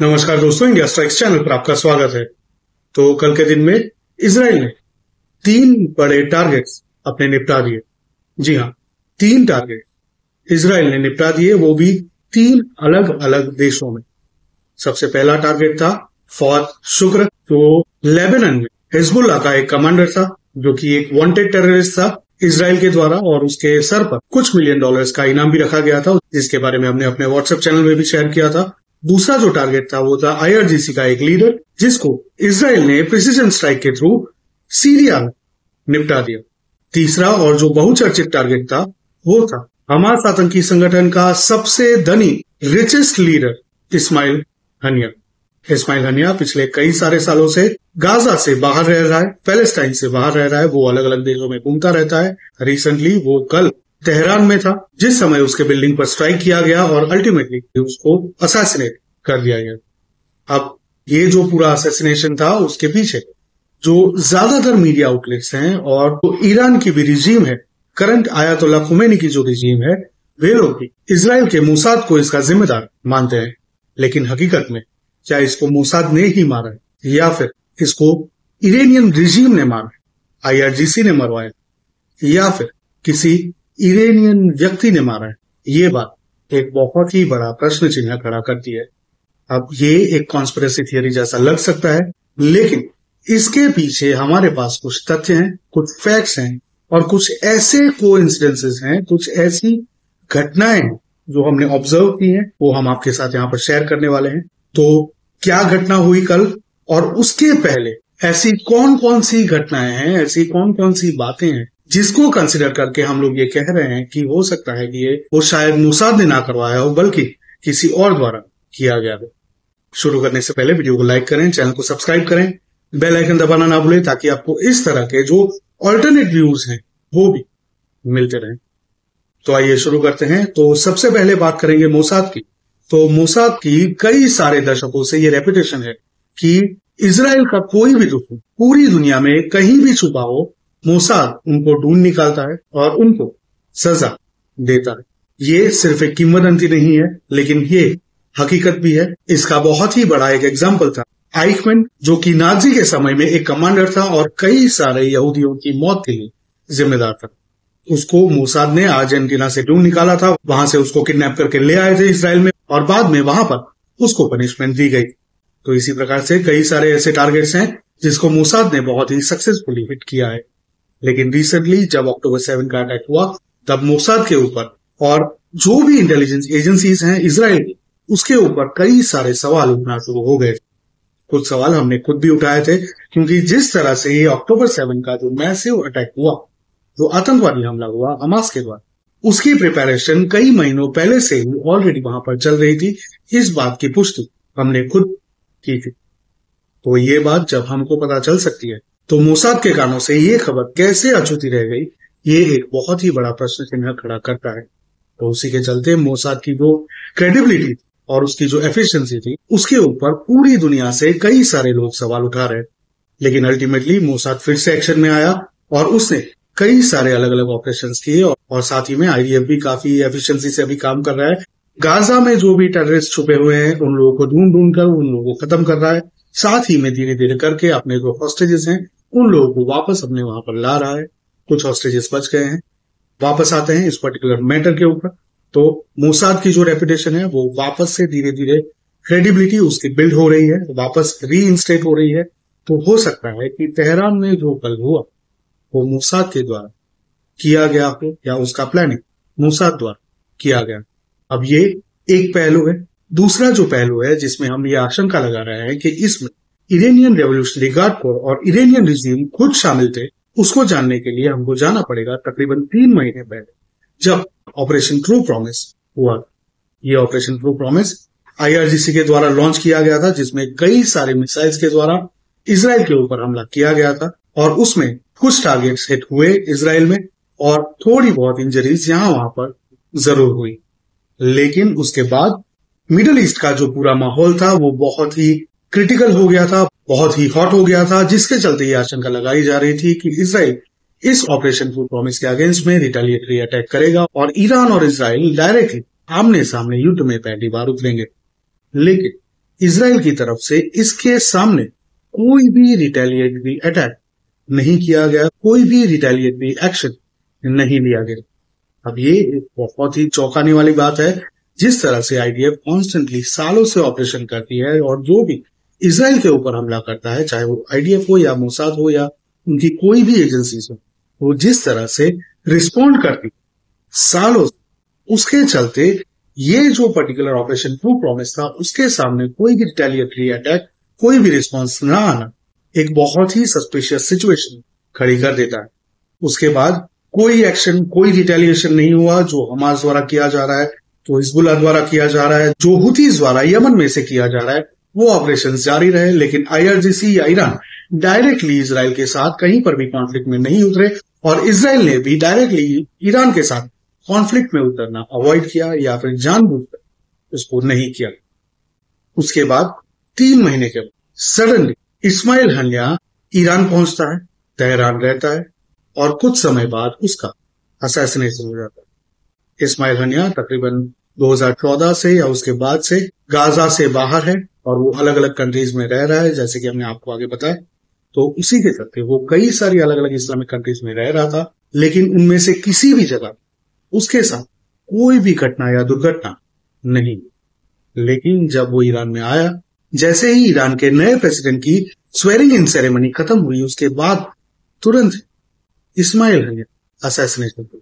नमस्कार दोस्तों, India strikes channel पर आपका स्वागत है। तो कल के दिन में इजराइल ने 3 बड़े टारगेट्स अपने निपटा दिए। जी हाँ, 3 टारगेट इजराइल ने निपटा दिए, वो भी 3 अलग अलग देशों में। सबसे पहला टारगेट था फौद शुक्र, जो लेबनान में हिजबुल्लाह का एक कमांडर था, जो कि एक वांटेड टेररिस्ट था इजराइल के द्वारा, और उसके सर पर कुछ मिलियन डॉलर्स का इनाम भी रखा गया था, जिसके बारे में हमने अपने व्हाट्सएप चैनल में भी शेयर किया था। दूसरा जो टारगेट था वो था आईआरजीसी का एक लीडर, जिसको इजराइल ने प्रिसीजन स्ट्राइक के थ्रू सीरिया में निपटा दिया। तीसरा और जो बहुचर्चित टारगेट था वो था हमास आतंकी संगठन का सबसे धनी richest leader Ismail Haniyeh. Ismail Haniyeh पिछले कई सारे सालों से गाजा से बाहर रह रहा है, पैलेस्टाइन से बाहर रह रहा है, वो अलग अलग देशों में घूमता रहता है। रिसेंटली वो कल तेहरान में था, जिस समय उसके बिल्डिंग पर स्ट्राइक किया गया और अल्टीमेटली उसको असैसिनेट कर दिया गया। अब ये जो पूरा असैसिनेशन था, उसके पीछे जो ज्यादातर मीडिया आउटलेट्स हैं और तो ईरान की भी रिजीम है, करंट आयतुल्ला खुमैनी की जो रिजीम है, वे लोग भी इजराइल के मोसाद को इसका जिम्मेदार मानते हैं। लेकिन हकीकत में क्या इसको मोसाद ने ही मारा है या फिर इसको इरानियन रिजीम ने मारा है, आईआरजीसी ने मरवाया, या फिर किसी इरानियन व्यक्ति ने मारा है? ये बात एक बहुत ही बड़ा प्रश्न चिन्ह खड़ा करती है। अब ये एक कॉन्स्पिरेसी थियरी जैसा लग सकता है, लेकिन इसके पीछे हमारे पास कुछ तथ्य हैं, कुछ फैक्ट्स हैं और कुछ ऐसे कोइंसिडेंसेस हैं, कुछ ऐसी घटनाएं हैं जो हमने ऑब्जर्व की हैं, वो हम आपके साथ यहाँ पर शेयर करने वाले हैं। तो क्या घटना हुई कल, और उसके पहले ऐसी कौन कौन सी घटनाएं हैं, ऐसी कौन कौन सी बातें हैं जिसको कंसिडर करके हम लोग ये कह रहे हैं कि हो सकता है कि ये वो शायद मोसाद ने ना करवाया हो, बल्कि किसी और द्वारा किया गया हो। शुरू करने से पहले वीडियो को लाइक करें, चैनल को सब्सक्राइब करें, बेल आइकन दबाना ना भूलें, ताकि आपको इस तरह के जो ऑल्टरनेट व्यूज हैं वो भी मिलते रहें। तो आइए शुरू करते हैं। तो सबसे पहले बात करेंगे मोसाद की। तो मोसाद की कई सारे दशकों से ये रेपुटेशन है कि इजराइल का कोई भी दुश्मन पूरी दुनिया में कहीं भी छुपा हो, मोसाद उनको ढूंढ निकालता है और उनको सजा देता है। ये सिर्फ एक किंवदंती नहीं है, लेकिन ये हकीकत भी है। इसका बहुत ही बड़ा एक एग्जाम्पल था आइकमैन, जो कि नाजी के समय में एक कमांडर था और कई सारे यहूदियों की मौत के लिए जिम्मेदार था। उसको मोसाद ने अर्जेंटीना से ढूंढ निकाला था, वहां से उसको किडनैप करके ले आए थे इसराइल में, और बाद में वहां पर उसको पनिशमेंट दी गई। तो इसी प्रकार से कई सारे ऐसे टारगेट्स हैं जिसको मोसाद ने बहुत ही सक्सेसफुली हिट किया है। लेकिन रिसेंटली जब अक्टूबर 7 का अटैक हुआ, तब मोसाद के ऊपर और जो भी इंटेलिजेंस एजेंसीज हैं इजराइल की, उसके ऊपर कई सारे सवाल उठना शुरू हो गए। कुछ सवाल हमने खुद भी उठाए थे, क्योंकि जिस तरह से ये अक्टूबर 7 का जो मैसिव अटैक हुआ, जो आतंकवादी हमला हुआ हमास के द्वारा, उसकी प्रिपरेशन कई महीनों पहले से ही ऑलरेडी वहां पर चल रही थी। इस बात की पुष्टि हमने खुद की थी। तो ये बात जब हमको पता चल सकती है, तो मोसाद के कानों से ये खबर कैसे अछूती रह गई, ये एक बहुत ही बड़ा प्रश्न चिन्ह खड़ा करता है। तो उसी के चलते मोसाद की जो क्रेडिबिलिटी और उसकी जो एफिशिएंसी थी, उसके ऊपर पूरी दुनिया से कई सारे लोग सवाल उठा रहे। लेकिन अल्टीमेटली मोसाद फिर से एक्शन में आया और उसने कई सारे अलग अलग ऑपरेशंस किए, और साथ ही में आईडीएफ भी काफी एफिशिएंसी से अभी काम कर रहा है। गाजा में जो भी टेररिस्ट छुपे हुए हैं, उन लोगों को ढूंढ ढूंढ कर उन लोगों को खत्म कर रहा है। साथ ही में धीरे धीरे करके अपने जो हॉस्टेजेस हैं, उन लोगों को वापस अपने वहां पर ला रहा है। कुछ हॉस्टेजेस बच गए हैं, वापस आते हैं इस पर्टिकुलर मैटर के ऊपर। तो मोसाद की जो रेपुटेशन है, वो वापस से धीरे धीरे क्रेडिबिलिटी उसकी बिल्ड हो रही है, वापस रीइंस्टेट हो रही है। तो हो सकता है कि तेहरान में जो कल हुआ वो मोसाद के द्वारा किया गया हो, या उसका प्लानिंग मोसाद द्वारा किया गया। अब ये एक पहलू है। दूसरा जो पहलू है, जिसमें हम ये आशंका लगा रहे हैं कि इसमें इरानियन रेवोल्यूशनरी गार्ड कोर और इरानियन रिजीम खुद शामिल थे, उसको जानने के लिए हमको जाना पड़ेगा तकरीबन 3 महीने पहले, जब ऑपरेशन ट्रू प्रॉमिस हुआ। ये ऑपरेशन ट्रू प्रॉमिस आईआरजीसी के द्वारा लॉन्च किया गया था, जिसमें कई सारे मिसाइल्स के द्वारा इजराइल के ऊपर हमला किया गया था, और उसमें कुछ टारगेट्स हिट हुए इजराइल में, और थोड़ी बहुत इंजरीज यहां वहां पर जरूर हुई। लेकिन उसके बाद मिडल ईस्ट का जो पूरा माहौल था वो बहुत ही क्रिटिकल हो गया था, बहुत ही हॉट हो गया था, जिसके चलते ये आशंका लगाई जा रही थी कि इजराइल इस ऑपरेशन ट्रू प्रॉमिस के अगेंस्ट में रिटेलिएटरी अटैक करेगा और ईरान और इजराइल डायरेक्टली आमने सामने युद्ध में पहली बार उतरेंगे। लेकिन इजराइल की तरफ से इसके सामने कोई भी रिटेलिएटरी अटैक नहीं किया गया, कोई भी रिटेलिएटरी एक्शन नहीं लिया गया। अब ये एक बहुत ही चौंकाने वाली बात है, जिस तरह से आईडीएफ कॉन्स्टेंटली सालों से ऑपरेशन करती है और जो भी इजराइल के ऊपर हमला करता है, चाहे वो आईडीएफ हो या मोसाद हो या उनकी कोई भी एजेंसीज हो, वो जिस तरह से रिस्पॉन्ड करती सालों से, उसके चलते ये जो पर्टिकुलर ऑपरेशन ट्रू प्रॉमिस था, उसके सामने कोई भी रिटेलिएटरी अटैक, कोई भी रिस्पॉन्स ना आना एक बहुत ही सस्पिशियस सिचुएशन खड़ी कर देता है। उसके बाद कोई एक्शन, कोई रिटेलिएशन नहीं हुआ। जो हमास द्वारा किया जा रहा है, जो हिजबुल्लाह द्वारा किया जा रहा है, जो हुतीज द्वारा यमन में से किया जा रहा है, वो ऑपरेशन जारी रहे। लेकिन आईआरजीसी या ईरान डायरेक्टली इजराइल के साथ कहीं पर भी कॉन्फ्लिक्ट में नहीं उतरे और इजराइल ने भी डायरेक्टली ईरान के साथ कॉन्फ्लिक्ट में उतरना अवॉइड किया या फिर जानबूझकर उसको नहीं किया। उसके बाद 3 महीने के बाद सडनली इस्माइल हनिया ईरान पहुंचता है, तेहरान रहता है और कुछ समय बाद उसका असैसिनेशन हो जाता है। इस्माइल हनिया तकरीबन 2014 से या उसके बाद से गाजा से बाहर है और वो अलग अलग कंट्रीज में रह रहा है, जैसे कि हमने आपको आगे बताया। तो उसी के चलते वो कई सारी अलग अलग इस्लामिक कंट्रीज में रह रहा था, लेकिन उनमें से किसी भी जगह उसके साथ कोई भी घटना या दुर्घटना नहीं। लेकिन जब वो ईरान में आया, जैसे ही ईरान के नए प्रेसिडेंट की स्वेरिंग इन सेरेमनी खत्म हुई, उसके बाद तुरंत इस्माइल हनिया असैसिनेशन हुई।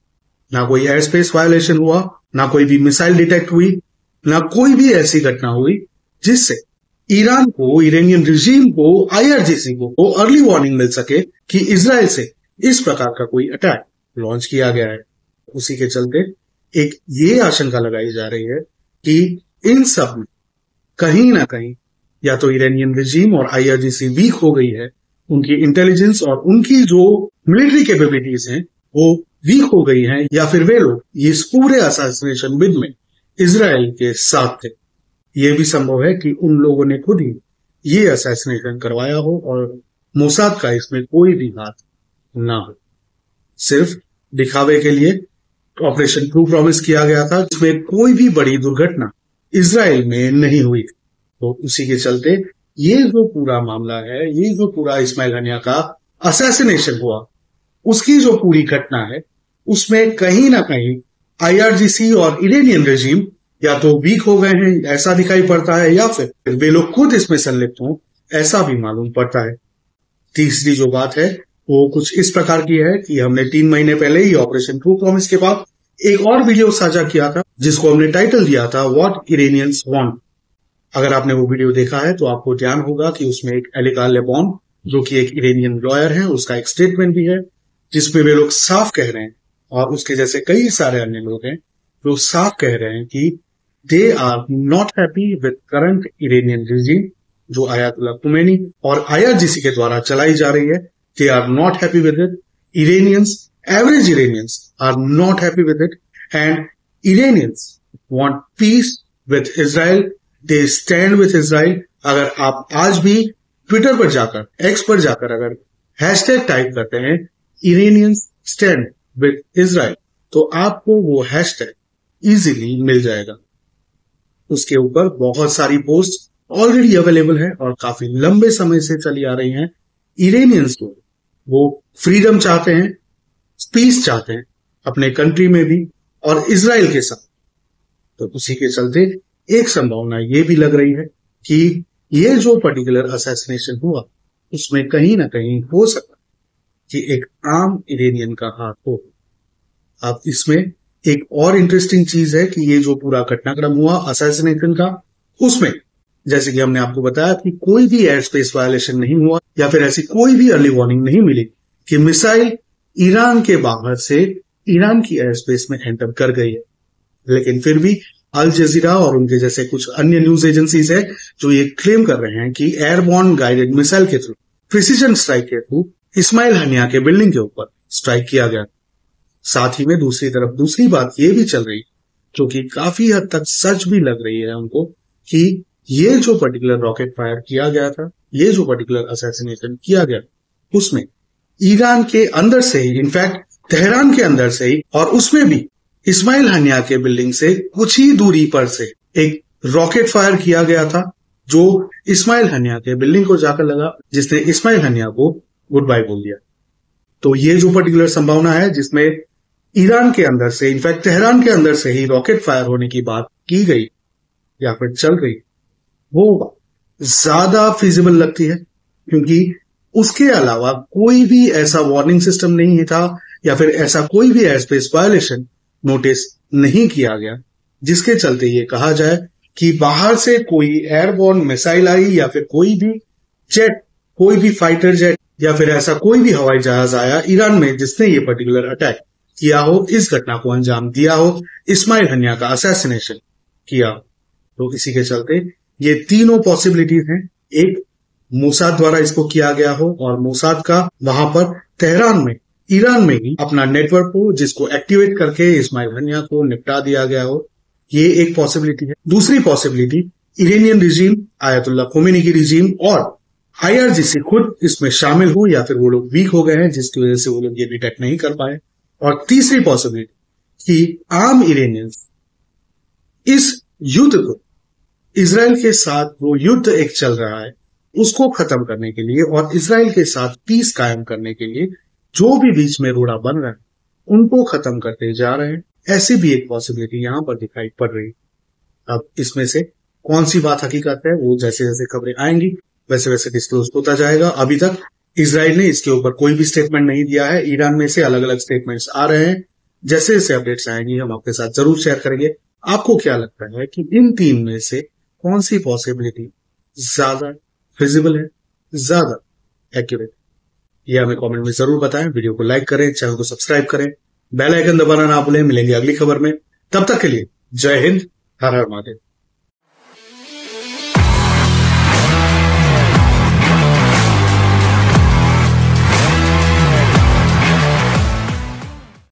ना कोई एयर स्पेस वायलेशन हुआ, ना कोई भी मिसाइल डिटेक्ट हुई, ना कोई भी ऐसी घटना हुई जिससे ईरान को, ईरानियन रिजीम को, आईआरजीसी को अर्ली वार्निंग मिल सके कि इजराइल से इस प्रकार का कोई अटैक लॉन्च किया गया है। उसी के चलते एक ये आशंका लगाई जा रही है कि इन सब में कहीं ना कहीं या तो ईरानियन रिजीम और आईआरजीसी वीक हो गई है, उनकी इंटेलिजेंस और उनकी जो मिलिट्री कैपेबिलिटीज हैं वो वीक हो गई हैं, या फिर वे लोग इस पूरे असैसिनेशन बिड में इजराइल के साथ थे। ये भी संभव है कि उन लोगों ने खुद ही ये असैसिनेशन करवाया हो और मोसाद का इसमें कोई भी हाथ ना हो। सिर्फ दिखावे के लिए ऑपरेशन ट्रू प्रॉमिस किया गया था, जिसमें कोई भी बड़ी दुर्घटना इजराइल में नहीं हुई। तो उसी के चलते ये जो पूरा मामला है, ये जो पूरा इस्माइल हनिया का असैसिनेशन हुआ, उसकी जो पूरी घटना है, उसमें कहीं ना कहीं आईआरजीसी और ईरानियन रेजिम या तो वीक हो गए हैं, ऐसा दिखाई पड़ता है, या फिर वे लोग खुद इसमें संलिप्त हों, ऐसा भी मालूम पड़ता है। तीसरी जो बात है वो कुछ इस प्रकार की है कि हमने 3 महीने पहले ही ऑपरेशन ट्रू प्रॉमिस के बाद एक और वीडियो साझा किया था, जिसको हमने टाइटल दिया था व्हाट इरानियंस वांट। अगर आपने वो वीडियो देखा है तो आपको ध्यान होगा कि उसमें एक एलिका लेबॉन, जो कि एक इरानियन लॉयर है, उसका एक स्टेटमेंट भी है, जिसमें वे लोग साफ कह रहे हैं, और उसके जैसे कई सारे अन्य लोग हैं जो साफ कह रहे हैं कि they are not happy with current Iranian regime, जो आयतुल्लाह खुमैनी और आईआरजीसी के द्वारा चलाई जा रही है। They are not happy with it. Iranians, average Iranians are not happy with it, and Iranians want peace with Israel. They stand with Israel. अगर आप आज भी ट्विटर पर जाकर, एक्स पर जाकर अगर हैशटैग टाइप करते हैं इरानियंस स्टैंड विद इजराइल, तो आपको वो हैशटैग इजीली मिल जाएगा। उसके ऊपर बहुत सारी पोस्ट ऑलरेडी अवेलेबल है और काफी लंबे समय से चली आ रही हैं। इरानियंस को वो फ्रीडम चाहते हैं, पीस चाहते हैं अपने कंट्री में भी और इजराइल के साथ। तो उसी के चलते एक संभावना ये भी लग रही है कि ये जो पर्टिकुलर असैसिनेशन हुआ, उसमें कहीं ना कहीं हो सकता कि एक आम इरानियन का हाथ हो। अब इसमें एक और इंटरेस्टिंग चीज है कि ये जो पूरा घटनाक्रम हुआ असैसिनेशन का, उसमें जैसे कि हमने आपको बताया कि कोई भी एयर स्पेस वायलेशन नहीं हुआ या फिर ऐसी कोई भी अर्ली वार्निंग नहीं मिली कि मिसाइल ईरान के बाहर से ईरान की एयर स्पेस में एंटर कर गई है। लेकिन फिर भी अल जजीरा और उनके जैसे कुछ अन्य न्यूज एजेंसीज है जो ये क्लेम कर रहे हैं कि एयरबॉर्न गाइडेड मिसाइल के थ्रू, प्रिसीजन स्ट्राइक के थ्रू इस्माइल हनिया के बिल्डिंग के ऊपर स्ट्राइक किया गया। साथ ही में दूसरी तरफ दूसरी बात ये भी चल रही, जो कि काफी हद तक सच भी लग रही है उनको, कि ये जो पर्टिकुलर रॉकेट फायर किया गया था, ये जो पर्टिकुलर असैसिनेशन किया गया, उसमें ईरान के अंदर से ही, इनफैक्ट तेहरान के अंदर से ही, और उसमें भी इस्माइल हनिया के बिल्डिंग से कुछ ही दूरी पर से एक रॉकेट फायर किया गया था, जो इस्माइल हनिया के बिल्डिंग को जाकर लगा, जिसने इस्माइल हनिया को गुड बाय बोल दिया। तो ये जो पर्टिकुलर संभावना है जिसमें ईरान के अंदर से, इनफैक्ट तेहरान के अंदर से ही रॉकेट फायर होने की बात की गई या फिर चल गई, वो ज्यादा फिजिबल लगती है, क्योंकि उसके अलावा कोई भी ऐसा वार्निंग सिस्टम नहीं था या फिर ऐसा कोई भी एयर स्पेस वायलेशन नोटिस नहीं किया गया जिसके चलते ये कहा जाए कि बाहर से कोई एयरबोर्न मिसाइल आई या फिर कोई भी जेट, कोई भी फाइटर जेट या फिर ऐसा कोई भी हवाई जहाज आया ईरान में जिसने ये पर्टिकुलर अटैक किया हो, इस घटना को अंजाम दिया हो, इस्माइल हनिया का असैसिनेशन किया। तो इसी के चलते ये तीनों पॉसिबिलिटीज हैं। एक, मोसाद द्वारा इसको किया गया हो और मोसाद का वहां पर तेहरान में, ईरान में ही अपना नेटवर्क हो जिसको एक्टिवेट करके इस्माइल हनिया को निपटा दिया गया हो, ये एक पॉसिबिलिटी है। दूसरी possibility, Iranian regime, Ayatollah Khomeini की रिजीम और IRGC खुद इसमें शामिल हो या फिर वो लोग वीक हो गए हैं जिसकी वजह से वो लोग ये डिटेक्ट नहीं कर पाए। और तीसरी पॉसिबिलिटी कि आम इरानियंस इस युद्ध को, इजराइल के साथ वो युद्ध एक चल रहा है उसको खत्म करने के लिए और इजराइल के साथ पीस कायम करने के लिए जो भी बीच में रोड़ा बन रहा है उनको खत्म करते जा रहे हैं। ऐसी भी एक पॉसिबिलिटी यहां पर दिखाई पड़ रही। अब इसमें से कौन सी बात हकीकत है वो जैसे जैसे खबरें आएंगी वैसे वैसे डिस्क्लोज होता जाएगा। अभी तक इजराइल ने इसके ऊपर कोई भी स्टेटमेंट नहीं दिया है। ईरान में से अलग अलग स्टेटमेंट्स आ रहे हैं। जैसे जैसे अपडेट्स आएंगी हम आपके साथ जरूर शेयर करेंगे। आपको क्या लगता है कि इन तीन में से कौन सी पॉसिबिलिटी ज्यादा फिजिबल है, ज्यादा एक्यूरेट? ये हमें कमेंट में जरूर बताएं। वीडियो को लाइक करें, चैनल को सब्सक्राइब करें, बेल आइकन दबाना ना भूलें। मिलेंगे अगली खबर में, तब तक के लिए जय हिंद, हर हर महादेव।